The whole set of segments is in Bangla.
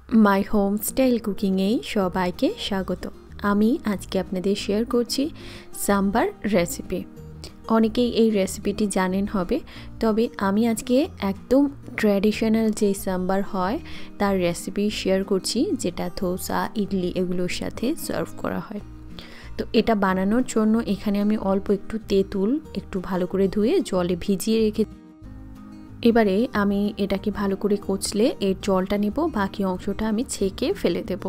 माई होम स्टाइल कुकिंगे सबाइके स्वागत। आमी आज के आपनादेर शेयर करछि सांबार रेसिपि। अनेकेई এই রেসিপিটি জানেন হবে, তবে আমি আজকে একদম ট্র্যাডিশনাল যে सांबार হয় তার রেসিপি শেয়ার করছি, যেটা ধোসা ইডলি এগুলোর সাথে সার্ভ করা হয়। তো এটা বানানোর জন্য এখানে আমি অল্প একটু তেঁতুল একটু ভালো করে ধুয়ে জলে ভিজিয়ে রেখে এবারে আমি এটাকে ভালো করে কচলে এর জলটা নেব, বাকি অংশটা আমি ছেঁকে ফেলে দেব।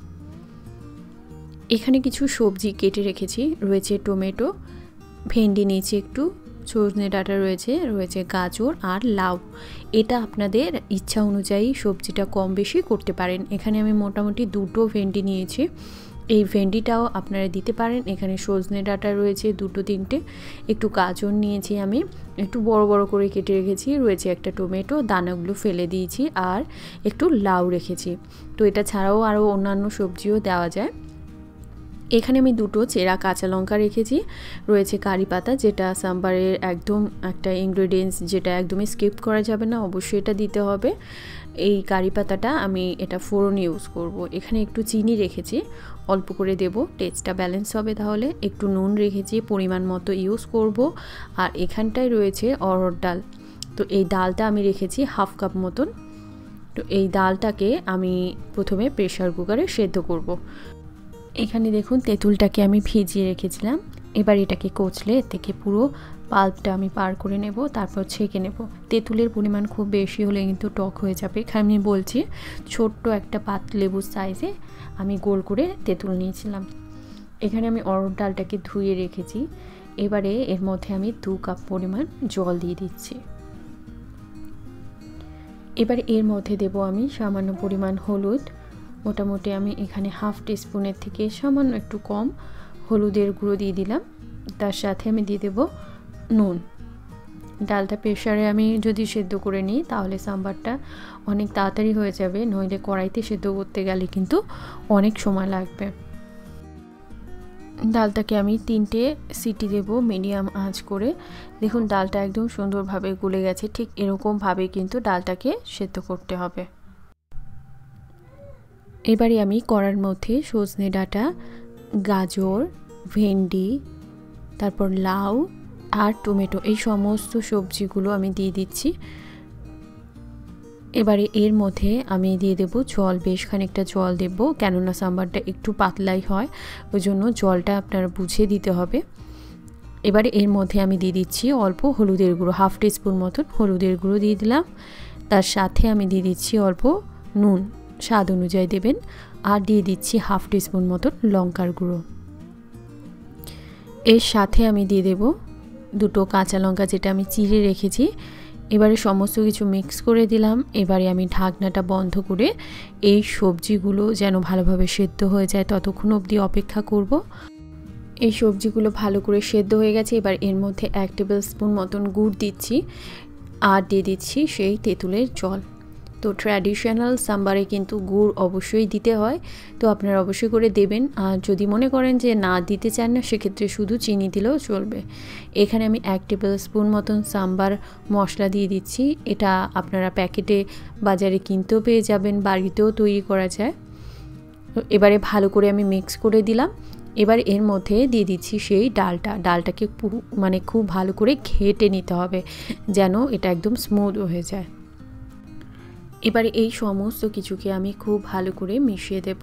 এখানে কিছু সবজি কেটে রেখেছি, রয়েছে টমেটো, ভেন্ডি নিয়েছি একটু, সজনে ডাঁটা রয়েছে গাজর আর লাউ। এটা আপনাদের ইচ্ছা অনুযায়ী সবজিটা কম বেশি করতে পারেন। এখানে আমি মোটামুটি দুটো ভেন্ডি নিয়েছি, এই ভেন্ডিটাও আপনারা দিতে পারেন। এখানে সজনে ডাঁটা রয়েছে দুটো তিনটে, একটু গাজর নিয়েছি আমি একটু বড় বড় করে কেটে রেখেছি, রয়েছে একটা টমেটো, দানাগুলো ফেলে দিয়েছি, আর একটু লাউ রেখেছি। তো এটা ছাড়াও আরও অন্যান্য সবজিও দেওয়া যায়। এখানে আমি দুটো চেরা কাঁচা লঙ্কা রেখেছি, রয়েছে কারি পাতা, যেটা সাম্বারের একদম একটা ইনগ্রেডিয়েন্টস, যেটা একদমই স্কিপ করা যাবে না, অবশ্যই এটা দিতে হবে। এই কারি পাতাটা আমি এটা ফোড়ন ইউজ করব। এখানে একটু চিনি রেখেছি, অল্প করে দেব, টেস্টটা ব্যালেন্স হবে তাহলে। একটু নুন রেখেছি, পরিমাণ মতো ইউজ করব। আর এখানটায় রয়েছে অড়হর ডাল, তো এই ডালটা আমি রেখেছি হাফ কাপ মতন। তো এই ডালটাকে আমি প্রথমে প্রেসার কুকারে সেদ্ধ করব। এখানে দেখুন তেঁতুলটাকে আমি ভিজিয়ে রেখেছিলাম, এবার এটাকে কচলে এর থেকে পুরো পাল্পটা আমি পার করে নেব, তারপর ছেঁকে নেব। তেঁতুলের পরিমাণ খুব বেশি হলে কিন্তু টক হয়ে যাবে। এখানে আমি বলছি ছোট্ট একটা পাতলেবুর সাইজে আমি গোল করে তেঁতুল নিয়েছিলাম। এখানে আমি অড়হর ডালটাকে ধুয়ে রেখেছি, এবারে এর মধ্যে আমি 2 কাপ পরিমাণ জল দিয়ে দিচ্ছি। এবারে এর মধ্যে দেব আমি সামান্য পরিমাণ হলুদ, মোটামুটি আমি এখানে হাফ টিস্পুনের থেকে সামান্য একটু কম হলুদের গুঁড়ো দিয়ে দিলাম। তার সাথে আমি দিয়ে দেব নুন। ডালটা প্রেসারে আমি যদি সেদ্ধ করে নিই তাহলে সাম্বারটা অনেক তাড়াতাড়ি হয়ে যাবে, নইলে কড়াইতে সেদ্ধ করতে গেলে কিন্তু অনেক সময় লাগবে। ডালটাকে আমি 3টে সিটি দেব মিডিয়াম আঁচ করে। দেখুন ডালটা একদম সুন্দরভাবে গলে গেছে, ঠিক এরকমভাবে কিন্তু ডালটাকে সেদ্ধ করতে হবে। এবারে আমি কড়ার মধ্যে সজনে ডাঁটা, গাজর, ভেন্ডি, তারপর লাউ আর টমেটো, এই সমস্ত সবজিগুলো আমি দিয়ে দিচ্ছি। এবারে এর মধ্যে আমি দিয়ে দেব জল, বেশ খানিকটা জল দেব, কেননা সাম্বারটা একটু পাতলাই হয়, ওই জন্য জলটা আপনারা বুঝে দিতে হবে। এবারে এর মধ্যে আমি দিয়ে দিচ্ছি অল্প হলুদের গুঁড়ো, হাফ টিস্পুন মতন হলুদের গুঁড়ো দিয়ে দিলাম। তার সাথে আমি দিয়ে দিচ্ছি অল্প নুন, স্বাদ অনুযায়ী দেবেন, আর দিয়ে দিচ্ছি হাফ টিস্পুন মতন লঙ্কার গুঁড়ো। এর সাথে আমি দিয়ে দেব দুটো কাঁচা লঙ্কা, যেটা আমি চিড়ে রেখেছি। এবারে সমস্ত কিছু মিক্স করে দিলাম। এবারে আমি ঢাকনাটা বন্ধ করে এই সবজিগুলো যেন ভালোভাবে সেদ্ধ হয়ে যায় ততক্ষণ অবধি অপেক্ষা করব। এই সবজিগুলো ভালো করে সেদ্ধ হয়ে গেছে, এবার এর মধ্যে 1 টেবিল স্পুন মতন গুড় দিচ্ছি, আর দিয়ে দিচ্ছি সেই তেঁতুলের জল। তো ট্র্যাডিশনাল সাম্বারে কিন্তু গুড় অবশ্যই দিতে হয়, তো আপনারা অবশ্যই করে দেবেন। আর যদি মনে করেন যে না দিতে চান না, সেক্ষেত্রে শুধু চিনি দিলেও চলবে। এখানে আমি 1 টেবিল স্পুন মতন সাম্বার মশলা দিয়ে দিচ্ছি, এটা আপনারা প্যাকেটে বাজারে কিনতেও পেয়ে যাবেন, বাড়িতেও তৈরি করা যায়। এবারে ভালো করে আমি মিক্স করে দিলাম। এবার এর মধ্যে দিয়ে দিচ্ছি সেই ডালটাকে পুরো খুব ভালো করে ঘেটে নিতে হবে, যেন এটা একদম স্মুথ হয়ে যায়। এবারে এই সমস্ত কিছুকে আমি খুব ভালো করে মিশিয়ে দেব,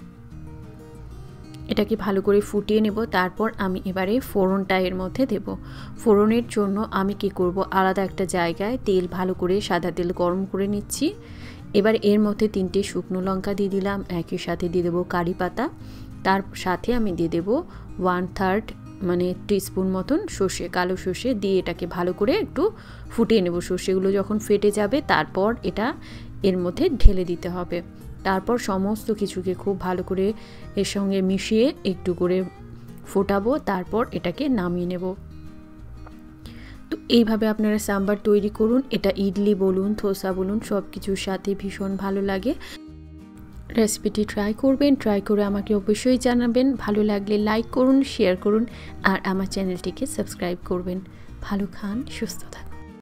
এটাকে ভালো করে ফুটিয়ে নেব। তারপর আমি এবারে ফোড়নটা এর মধ্যে দেব। ফোড়নের জন্য আমি কি করব, আলাদা একটা জায়গায় তেল ভালো করে সাদা তেল গরম করে নিচ্ছি। এবার এর মধ্যে 3টে শুকনো লঙ্কা দিয়ে দিলাম, একই সাথে দিয়ে দেবো কারি পাতা, তার সাথে আমি দিয়ে দেবো 1/3 টিস্পুন মতন সর্ষে, কালো সর্ষে দিয়ে এটাকে ভালো করে একটু ফুটিয়ে নেব। সর্ষেগুলো যখন ফেটে যাবে তারপর এটা এর মধ্যে ঢেলে দিতে হবে। তারপর সমস্ত কিছুকে খুব ভালো করে এর সঙ্গে মিশিয়ে একটু করে ফোটাবো, তারপর এটাকে নামিয়ে নেব। তো এইভাবে আপনারা সাম্বার তৈরি করুন, এটা ইডলি বলুন, ধোসা বলুন, সব কিছুর সাথে ভীষণ ভালো লাগে। রেসিপিটি ট্রাই করবেন, ট্রাই করে আমাকে অবশ্যই জানাবেন। ভালো লাগলে লাইক করুন, শেয়ার করুন, আর আমার চ্যানেলটিকে সাবস্ক্রাইব করবেন। ভালো খান, সুস্থ থাকুন।